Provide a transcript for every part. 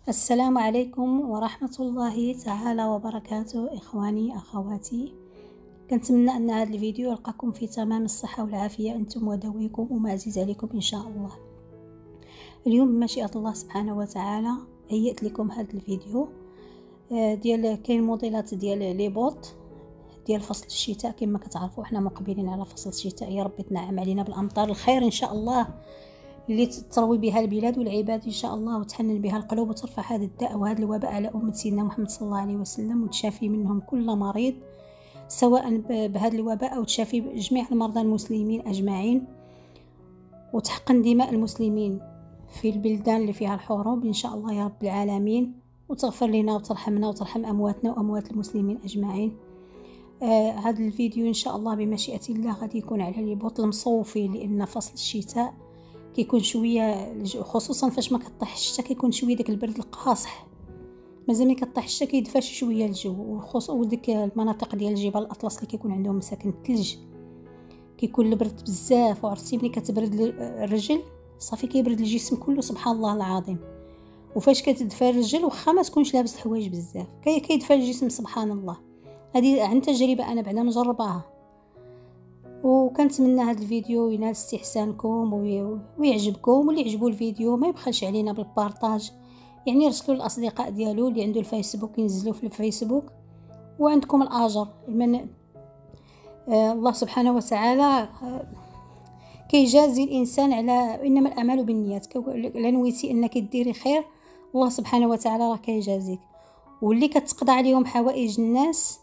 السلام عليكم ورحمة الله تعالى وبركاته. إخواني أخواتي، كنتمنى أن هذا الفيديو يلقاكم في تمام الصحة والعافية أنتم وذويكم وما عزيز عليكم إن شاء الله. اليوم بمشيئة الله سبحانه وتعالى هيئت لكم هذا الفيديو ديال كاين موديلات ديال لي بوط ديال فصل الشتاء. كما كتعرفوا احنا مقبلين على فصل الشتاء، يا رب تنعم علينا بالامطار الخير ان شاء الله اللي تروي بها البلاد والعباد ان شاء الله، وتحنن بها القلوب وترفع هذا الداء وهذا الوباء على أمة سيدنا محمد صلى الله عليه وسلم، وتشافي منهم كل مريض سواء بهذا الوباء أو تشافي جميع المرضى المسلمين أجمعين، وتحقن دماء المسلمين في البلدان اللي فيها الحروب إن شاء الله يا رب العالمين، وتغفر لنا وترحمنا وترحم أمواتنا وأموات المسلمين أجمعين. هذا الفيديو إن شاء الله بمشيئة الله غادي يكون على لي بوط المصوفي، لأن فصل الشتاء كيكون شويه خصوصا فاش ما كطيح الشتاء كيكون شويه داك البرد القاصح، مازال ملي كطيح الشتاء كيدفى شويه الجو، وخصوصا وديك المناطق ديال جبال الاطلس اللي كيكون عندهم مساكن الثلج كيكون البرد بزاف، وعرفتي ملي كتبرد الرجل صافي كيبرد الجسم كله سبحان الله العظيم. وفاش كتدفى الرجل واخا ما تكونش لابس الحوايج بزاف كيدفى الجسم سبحان الله. هذه عن تجربه انا بعدا مجرباها، وكنتمنى هذا الفيديو ينال استحسانكم ويعجبكم، واللي يعجبو الفيديو ما يبخلش علينا بالبارطاج، يعني رسلوا للاصدقاء ديالو اللي عنده الفيسبوك ينزلوا في الفيسبوك. وعندكم الاجر من الله سبحانه وتعالى كيجازي الانسان على انما الاعمال بالنيات. لا نويتي انك ديري خير الله سبحانه وتعالى راه كيجازيك، واللي كتقضى عليهم حوائج الناس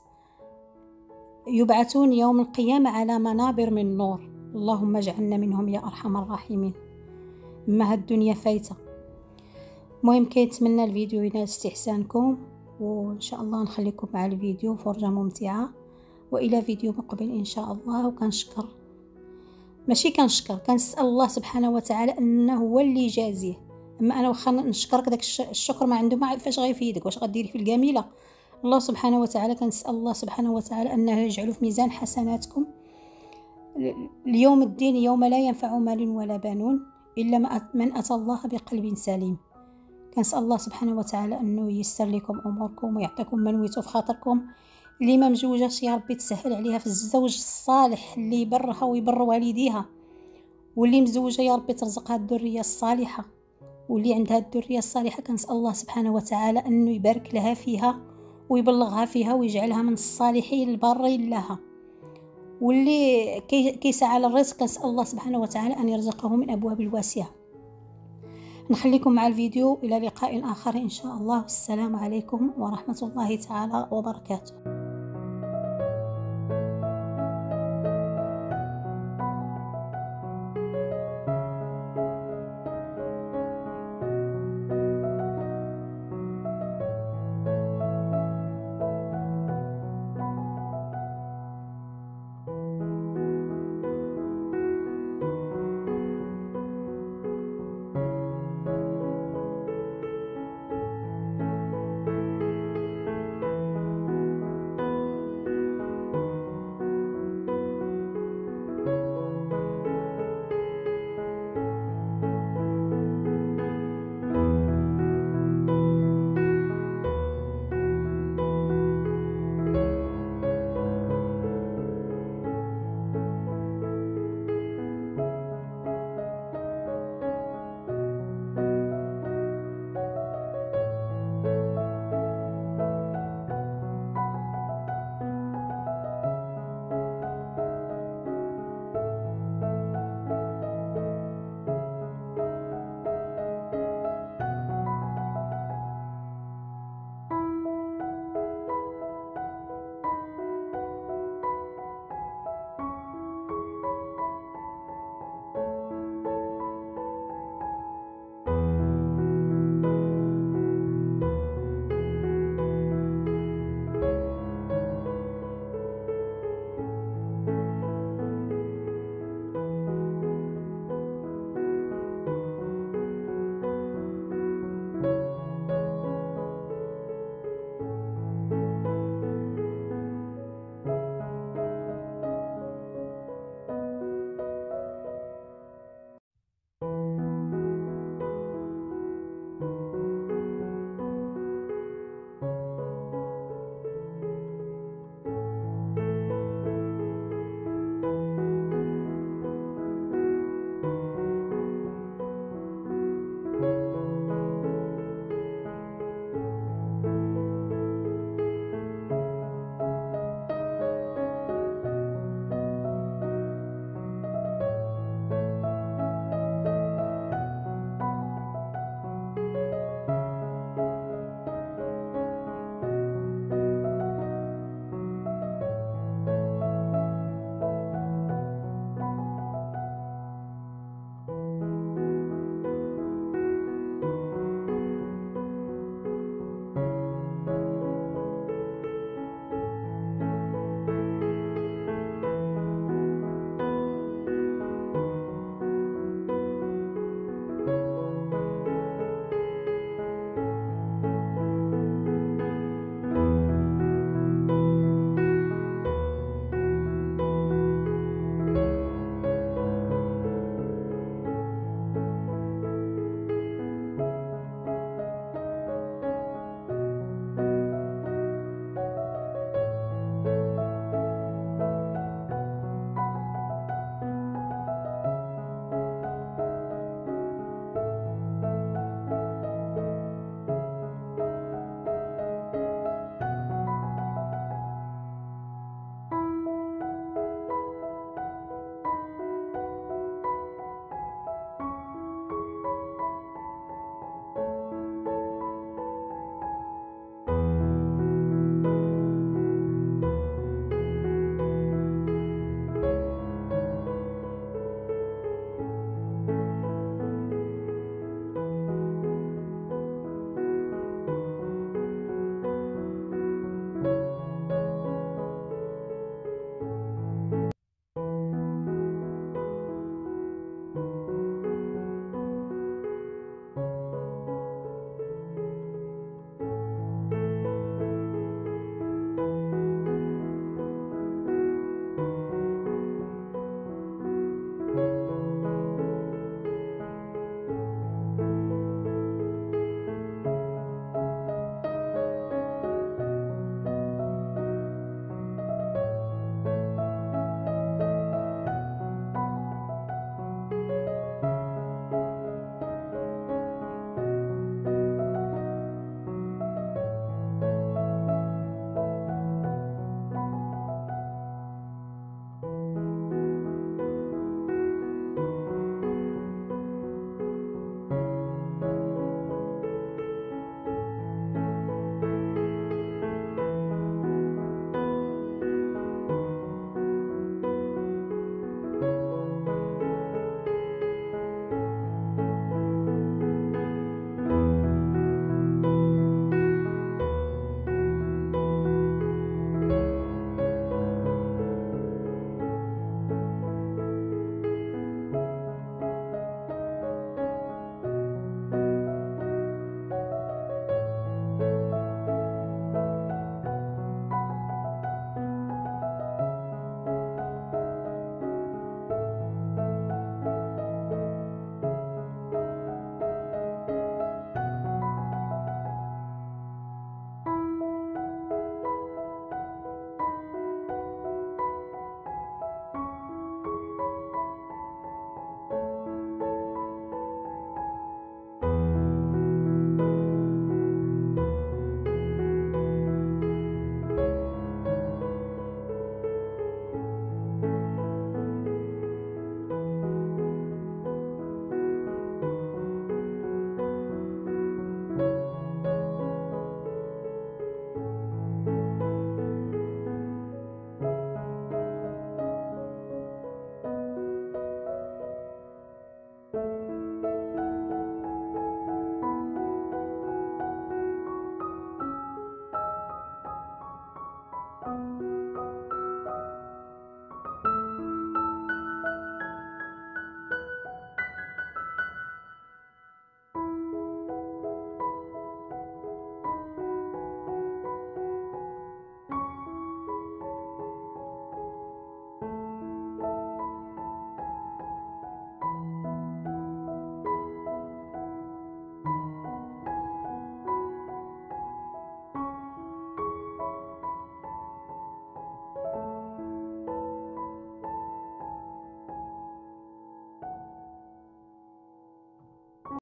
يبعثون يوم القيامة على منابر من نور، اللهم اجعلنا منهم يا أرحم الراحمين. ما هالدنيا فايتة. المهم كيتمنى الفيديو ينال استحسانكم، وإن شاء الله نخليكم مع الفيديو فرجة ممتعة، وإلى فيديو مقبل إن شاء الله. وكنشكر كنسأل الله سبحانه وتعالى أنه هو اللي يجازيه. أما أنا وخا نشكرك داك الشكر ما عنده ما فاش غيفيدك، واش غديري في الجميلة؟ الله سبحانه وتعالى كنسأل الله سبحانه وتعالى أنه يجعله في ميزان حسناتكم اليوم الدين، يوم لا ينفع مال ولا بنون إلا من أتى الله بقلب سليم. كنسأل الله سبحانه وتعالى أنه ييسر لكم أموركم ويعطيكم من ويتو في خاطركم. اللي ما مزوجاش يا ربي تسهل عليها في الزوج الصالح اللي يبرها ويبر والديها، واللي مزوجة يا ربي ترزقها الذرية الصالحة، واللي عندها الذرية الصالحة كنسأل الله سبحانه وتعالى أنه يبارك لها فيها ويبلغها فيها ويجعلها من الصالحين البارين لها. واللي كيسعى للرزق كنسأل الله سبحانه وتعالى أن يرزقه من أبواب الواسعة. نخليكم مع الفيديو إلى لقاء آخر إن شاء الله. والسلام عليكم ورحمة الله تعالى وبركاته.